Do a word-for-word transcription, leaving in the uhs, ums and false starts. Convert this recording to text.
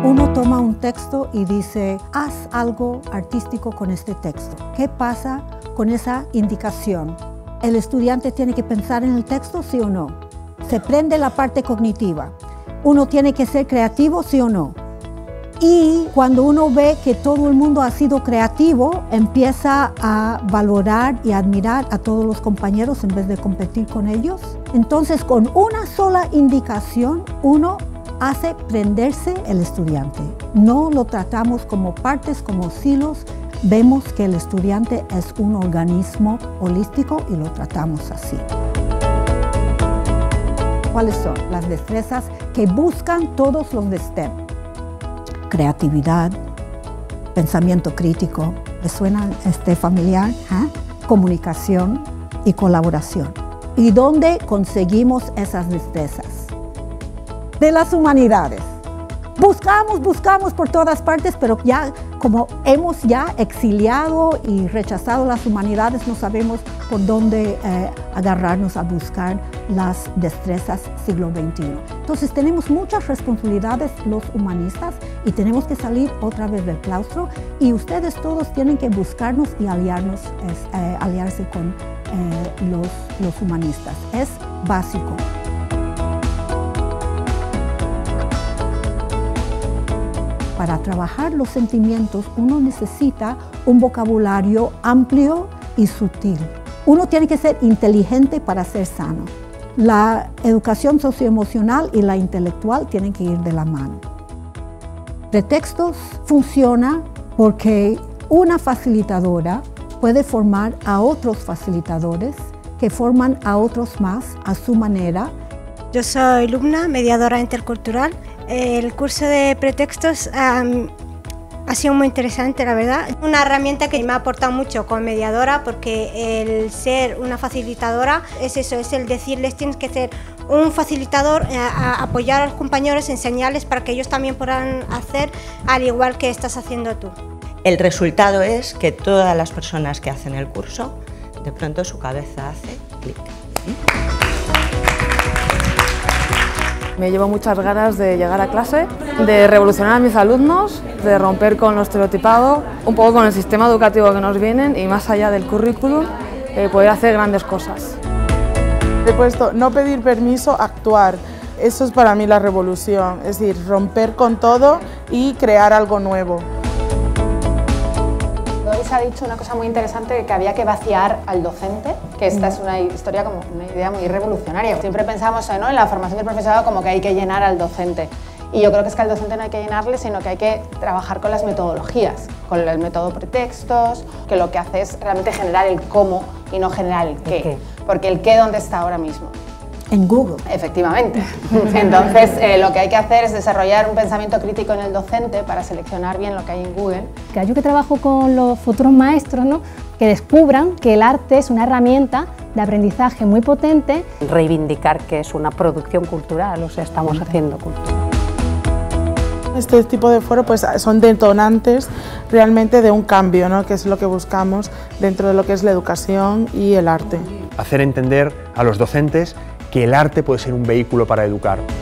Uno toma un texto y dice, haz algo artístico con este texto. ¿Qué pasa con esa indicación? ¿El estudiante tiene que pensar en el texto, sí o no? ¿Se prende la parte cognitiva? ¿Uno tiene que ser creativo, sí o no? Y cuando uno ve que todo el mundo ha sido creativo, empieza a valorar y admirar a todos los compañeros en vez de competir con ellos. Entonces, con una sola indicación, uno hace prenderse el estudiante. No lo tratamos como partes, como silos. Vemos que el estudiante es un organismo holístico y lo tratamos así. ¿Cuáles son las destrezas que buscan todos los de STEM? Creatividad, pensamiento crítico, ¿les suena este familiar? ¿Eh? Comunicación y colaboración. ¿Y dónde conseguimos esas destrezas? De las humanidades. Buscamos, buscamos por todas partes, pero ya como hemos ya exiliado y rechazado las humanidades, no sabemos por dónde eh, agarrarnos a buscar las destrezas siglo veintiuno. Entonces tenemos muchas responsabilidades los humanistas y tenemos que salir otra vez del claustro y ustedes todos tienen que buscarnos y aliarnos, es, eh, aliarse con eh, los, los humanistas. Es básico. Para trabajar los sentimientos, uno necesita un vocabulario amplio y sutil. Uno tiene que ser inteligente para ser sano. La educación socioemocional y la intelectual tienen que ir de la mano. Pretextos funciona porque una facilitadora puede formar a otros facilitadores que forman a otros más a su manera. Yo soy Lumna, mediadora intercultural. El curso de pretextos um, ha sido muy interesante, la verdad. Una herramienta que me ha aportado mucho como mediadora, porque el ser una facilitadora es eso, es el decirles tienes que ser un facilitador, a, a apoyar a los compañeros, enseñarles para que ellos también puedan hacer al igual que estás haciendo tú. El resultado es que todas las personas que hacen el curso, de pronto su cabeza hace clic. Me llevo muchas ganas de llegar a clase, de revolucionar a mis alumnos, de romper con lo estereotipado, un poco con el sistema educativo que nos vienen y más allá del currículum, eh, poder hacer grandes cosas. He puesto no pedir permiso, actuar. Eso es para mí la revolución, es decir, romper con todo y crear algo nuevo. Hoy se ha dicho una cosa muy interesante, que había que vaciar al docente, que esta es una historia como una idea muy revolucionaria. Siempre pensamos ¿no? en la formación del profesorado como que hay que llenar al docente. Y yo creo que es que al docente no hay que llenarle, sino que hay que trabajar con las metodologías, con el método pretextos, que lo que hace es realmente generar el cómo y no generar el qué. ¿El qué? Porque el qué, ¿dónde está ahora mismo? En Google. Efectivamente. Entonces, eh, lo que hay que hacer es desarrollar un pensamiento crítico en el docente para seleccionar bien lo que hay en Google. Yo que trabajo con los futuros maestros, ¿no? Que descubran que el arte es una herramienta de aprendizaje muy potente. Reivindicar que es una producción cultural, o sea, estamos haciendo cultura. Este tipo de foro pues, son detonantes realmente de un cambio, ¿no? Que es lo que buscamos dentro de lo que es la educación y el arte. Hacer entender a los docentes que el arte puede ser un vehículo para educar.